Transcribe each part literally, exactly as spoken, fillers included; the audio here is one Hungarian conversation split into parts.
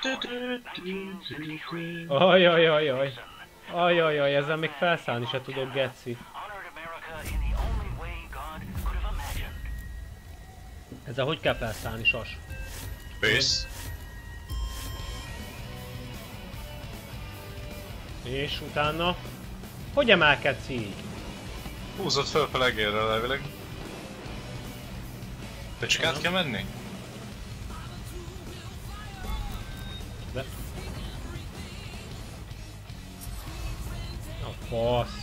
Ajajajaj. Ajajaj, ezzel még felszállni se tudok, geci. Ezzel hogy kell felszállni, sas? Pész. És utána... Hogy emelkedsz így? Húzott fölfele egérre levileg. De csak át kell menni? De... A fasz.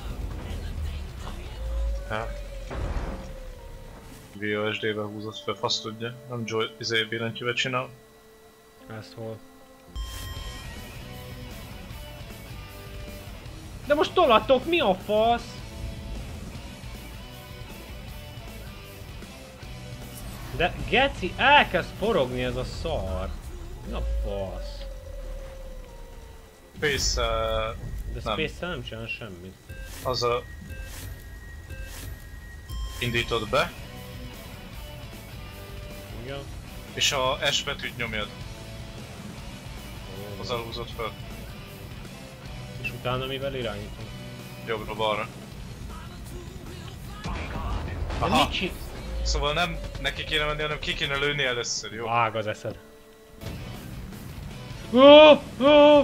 Hát. vé o es dé-vel húzott fel, fasz tudja. Nem Joy izé billentyűvel csinál. Ezt hol? De most tolatok, mi a fasz? De geci, elkezd forogni ez a szar. Mi a fasz? Space... Uh, De nem. Space-szel nem csinál semmit. Az a... Indítod be, Igen. és a S betűt nyomjad. Az húzott fel. És utána mivel irányítom? Jobbra-balra. De Aha! mit csin... Szóval nem neki kéne menni, hanem ki kéne lőni először, jó? Vág az eszed. Oh, oh.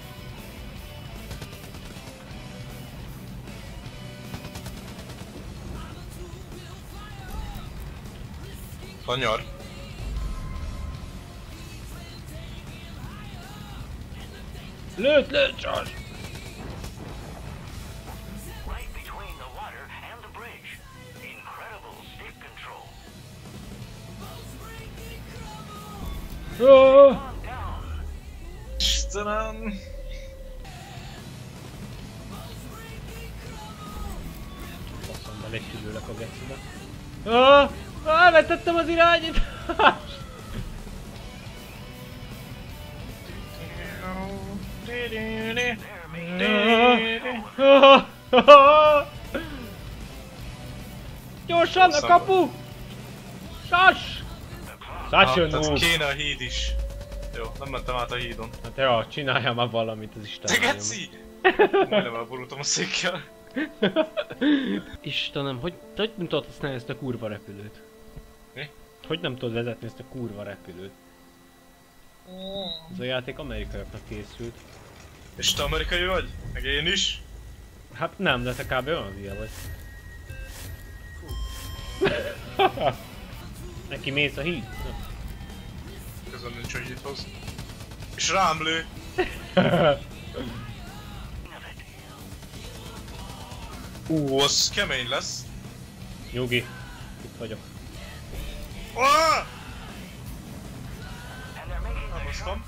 Kanyar. Lőtt, lőtt, csas! Oh. Istenem! Faszomba légkülőlek a gecibe. Ah! Elvetettem az irányítást! Gyorsan a kapu! Sas! Sas jön, tehát noob! kéne a híd is. Jó, nem mentem át a hídon. Hát jó, csináljál már valamit az Isten. Te geci! Majdnem elborultam a székkel. Istenem, hogy, hogy nem tudod használni ezt a kurva repülőt? Mi? Hogy nem tudod vezetni ezt a kurva repülőt? Ez a játék amerikaiaknak készült. És te amerikai vagy? Meg én is? Hát nem, de te kb. Olyan hülye vagy. Neki mész a híd? Közben nincs, hogy itt hoz. És rám lő! Ú, az kemény lesz. Nyugi, itt vagyok. Ah! Elhoztam.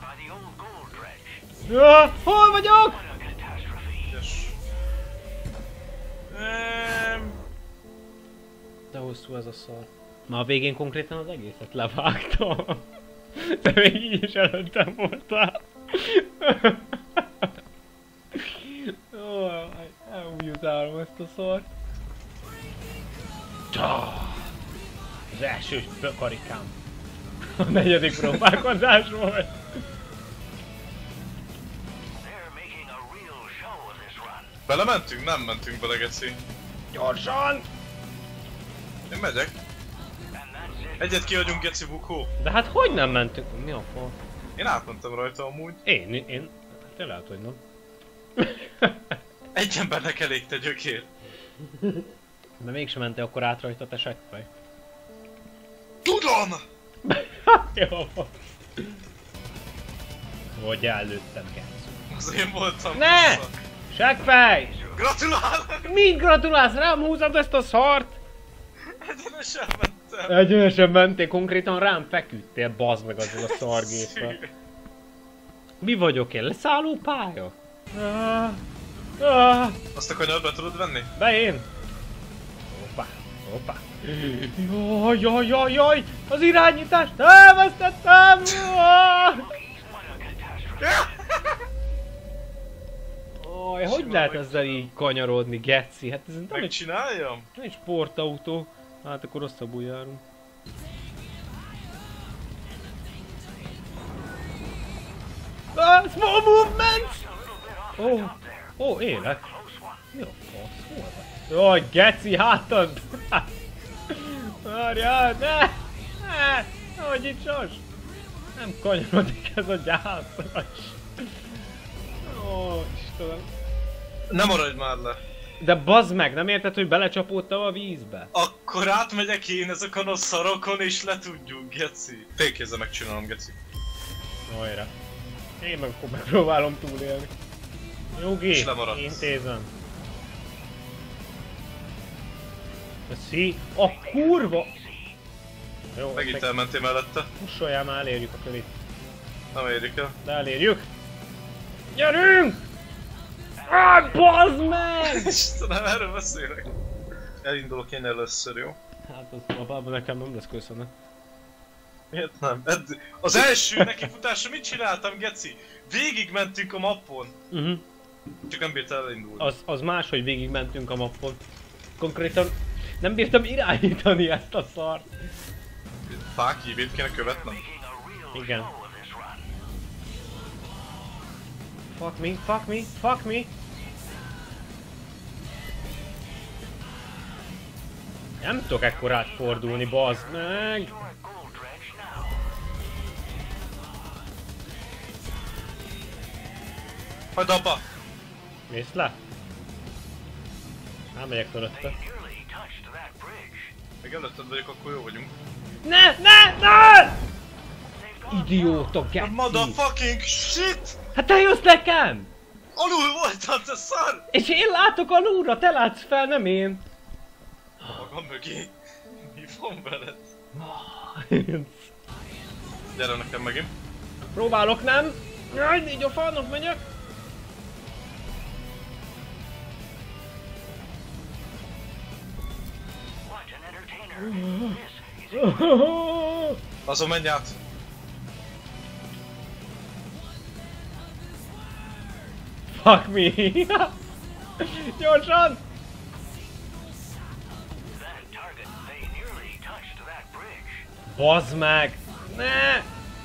Ja, hol vagyok? Ügyes. Ehm, De hosszú ez a szar. Ma a végén konkrétan az egészet levágtam. De még így is előttem voltál. Ó, úgy utálom ezt a szart. Az első karikám. A negyedik próbálkozás volt. belementünk? Nem mentünk bele, geci. Gyorsan! Én megyek. Egyet kiadjunk, geci bukó. De hát hogy nem mentünk? Mi a fa? Én átmentem rajta amúgy. Én, én... Te lehet, hogy nem. Egy embernek elég, te gyökér. De mégsem mentél akkor át rajta, te seggfej. Tudom! Jó. Hogy előttem, Gec. Az én voltam. Ne! Vissza. Seggfej! Gratulálok! Mind gratulálsz? Rám húzod ezt a szart? Egyenesen mentem. Egyenesen mentél, konkrétan rám feküdtél, bazd meg azzal a szargéppel. Mi vagyok én? Leszálló pálya? Ah, ah, Azt a kanyart be tudod venni? be én! Hoppá, hoppá. Jaj, jaj, jaj, jaj! Az irányítást elvesztettem! Ah! Oj, hogy lehet ezzel így kanyarodni, geci? Hát ez nem egy, Megcsináljam? nem egy sportautó. Hát akkor rosszabbul járunk. Ah, small movements! Ó, oh, ó, oh, élek. Mi a fasz? Hol vagy? Jaj, geci, hátad! Várjál, ne! Ne! Nehogy itt sos! Nem kanyarodik ez a gyászras. Ó, Istenem. Ne maradj már le! De bazd meg, nem érted, hogy belecsapódtam a vízbe? Akkor átmegyek én ezeken a szarokon és letudjuk, geci. Fékézzel megcsinálom, geci. Hajrá. Én meg akkor megpróbálom túlélni. Nyugi, intézem. Szi, a kurva! Jó, megint elmentél mellette. Hussoljál már, elérjük a kölit. Nem érjük el. De elérjük! Gyerünk! Ah, bazd meg! Istenem, erről beszélek. Elindulok én először, jó? Hát az abban nekem nem lesz köszönet. Miért nem? Edd az első nekifutásra mit csináltam, geci? Végig mentünk a mappon. Uh -huh. Csak nem bírt elindulni. Az, az más, hogy végig mentünk a mappon. Konkrétan nem bírtam irányítani ezt a szart. Fák hívét kéne követnem? Igen. Fuck me, fuck me, fuck me! Nem tudok ekkorát fordulni, bazd meg! Hagyd abba! Mész le? Nem megyek fölötte. Még előtted vagyok, akkor jó vagyunk. Ne, ne, ne! Idióta, geci! Motherfucking shit! Hát te jössz nekem! Alul voltam, te szar! És én látok alulra, te látsz fel, nem én! Magam mögé. Mi van veled? Gyere nekem megint. Próbálok, nem? Jaj, így a falnak megyek! Azon menj át! Fuck me! Gyorsan! Bazd meg! Ne!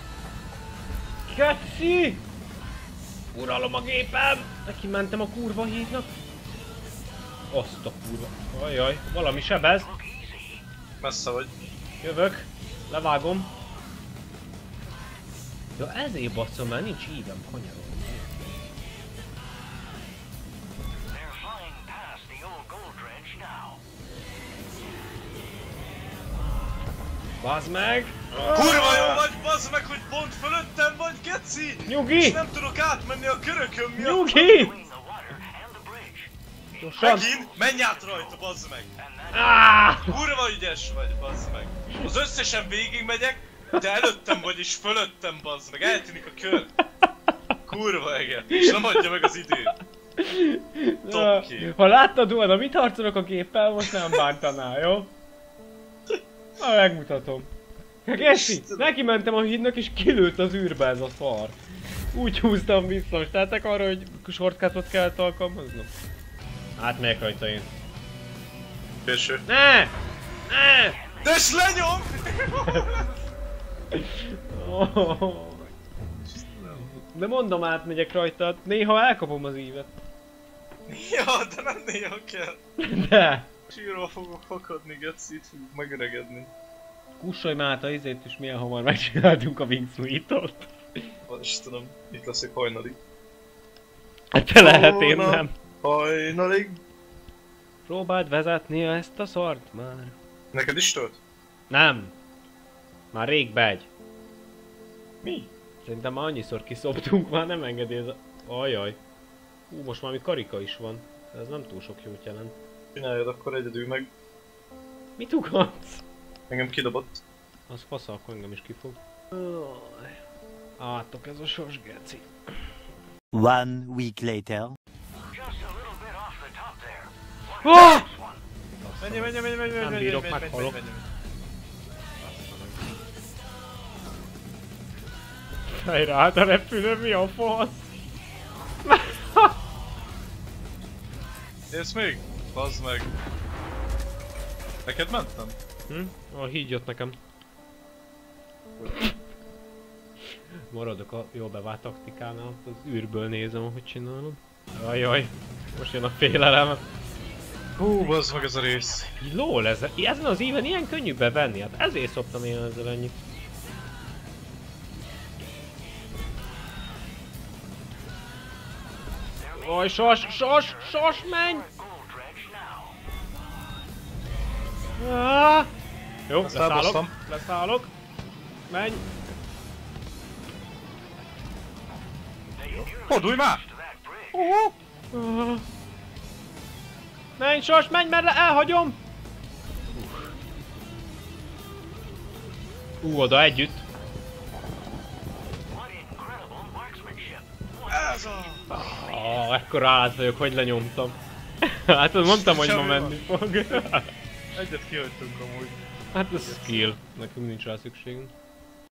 Keci! Uralom a gépem! Neki mentem a kurva hídnak. Azt a kurva. Ajaj, valami sebez. Messze vagy. Jövök. Levágom. Ja, ezért basszom, mert nincs ívem kanyarolni. Bazd meg! Kurva jó vagy, bazd meg, hogy pont fölöttem vagy, geci! Nyugi! És nem tudok átmenni a körökön miatt! Nyugi! Gyorsan! Megint, menj át rajta, bazd meg! Ah! Kurva ügyes vagy, bazd meg! Az összesen végig megyek, de előttem vagy és fölöttem, bazd meg, eltűnik a kör! Kurva eget, és nem adja meg az időt! Top kill. Ha láttad volna, mit harcolok a géppel, most nem bántanál, jó? Na, megmutatom. Geszi, neki mentem a hídnak és kilőtt az űrbe ez a szar. Úgy húztam vissza, most tettek arra, hogy shortcutot kellett alkalmaznom. Átmegyek rajta én. Felső. Ne! Ne! De s lenyom! De mondom, átmegyek rajta, néha elkapom az ívet. Ja, de nem néha kell. De! Sírva fogok fakadni, geci, itt fogok megöregedni. Kussolj már át a izét, és milyen hamar megcsináltunk a Wingsuit-ot. Istenem, itt leszek hajnalig. Hát te lehet, én nem. Hajnalig. Próbáld vezetni ezt a szart már. Neked is tölt? Nem. Már rég begy. Mi? Szerintem már annyiszor kiszoptunk, már nem engedi ez a... Ajaj. Hú, most valami karika is van. Ez nem túl sok jót jelent. Csináljad akkor egyedül meg. Mit ugatsz? Engem kidobott. Az fasz, akkor engem is kifog. Átok ez a sos, geci. One week later. Oh! Menj, menj, menj, menj, menj, Nem menj, bírok, menj, menj, meghalok. menj, menj. Fejre állt a repülő, mi a fasz? Élsz még? Bazd meg. Neked mentem? Hm? A híd jött nekem. Maradok a jól bevált taktikánál, az űrből nézem, ahogy csinálom. Ajaj, most jön a félelem. Hú, bazd meg ez a rész. Lol, ez, ezen az éven ilyen könnyű bevenni, hát ezért szoktam én ezzel ennyit. Aj, sas, sas, sas, menj! Ah! Jó, Ezt leszállok, elbasztam. leszállok. Menj! Fordulj már! Ah. Menj, sas, menj, mert elhagyom! Ú, oda együtt. Ez a... Ah, ekkora állat vagyok, hogy lenyomtam. Hát mondtam, hogy ma Semmi menni fog. Egyet kihagytunk amúgy. Hát ez skill, nekünk nincs rá szükségünk.